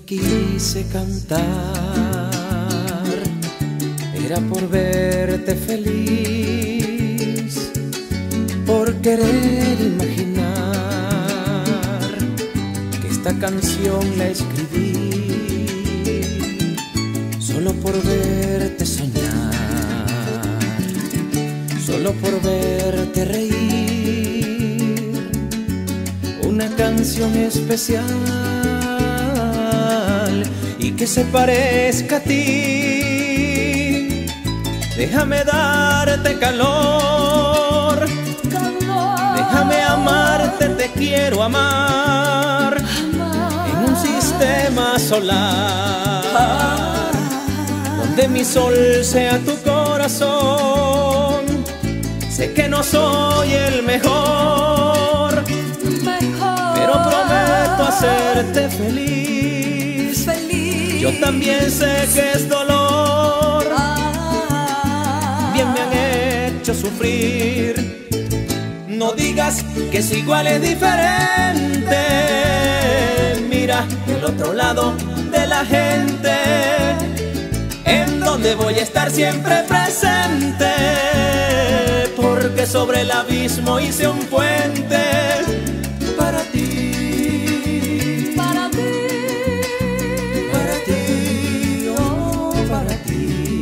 quise cantar era por verte feliz, por querer imaginar que esta canción la escribí solo por verte soñar, solo por verte reír. Una canción especial y que se parezca a ti. Déjame darte calor, déjame amarte, te quiero amar en un sistema solar donde mi sol sea tu corazón. Sé que no soy el mejor, pero prometo hacerte feliz. Yo también sé que es dolor, bien me han hecho sufrir. No digas que es igual, es diferente. Mira el otro lado de la gente, en donde voy a estar siempre presente, porque sobre el abismo hice un puente para ti, para ti, para ti, oh, para ti.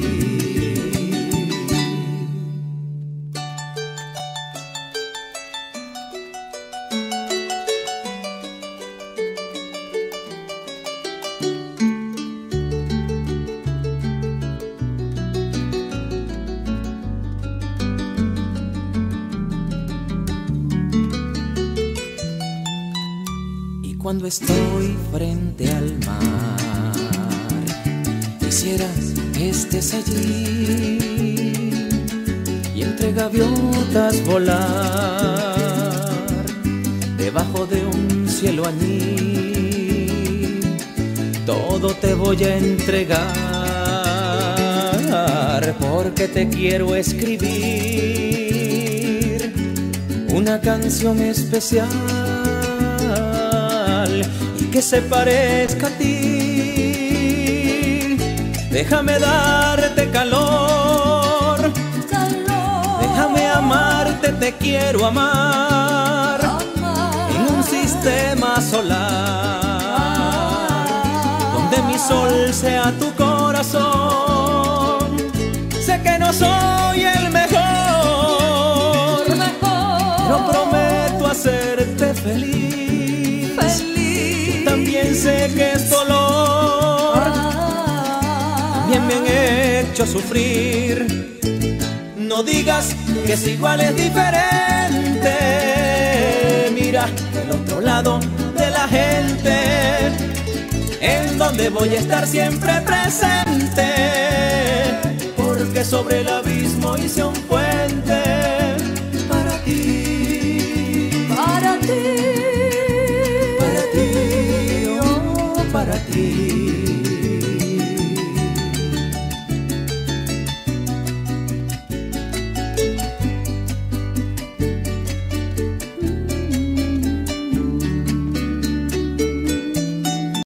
Cuando estoy frente al mar, quisiera que estés allí y entre gaviotas volar debajo de un cielo añil. Todo te voy a entregar porque te quiero escribir una canción especial y que se parezca a ti. Déjame darte calor, déjame amarte, te quiero amar en un sistema solar donde mi sol sea tu corazón. Sé que no soy el mejor, pero prometo hacerte feliz. También sé que es dolor, también me han hecho sufrir. No digas que es igual, es diferente. Mira el otro lado de la gente, en donde voy a estar siempre presente, porque sobre el abismo hice un puente para ti, para ti, para ti, oh, para ti.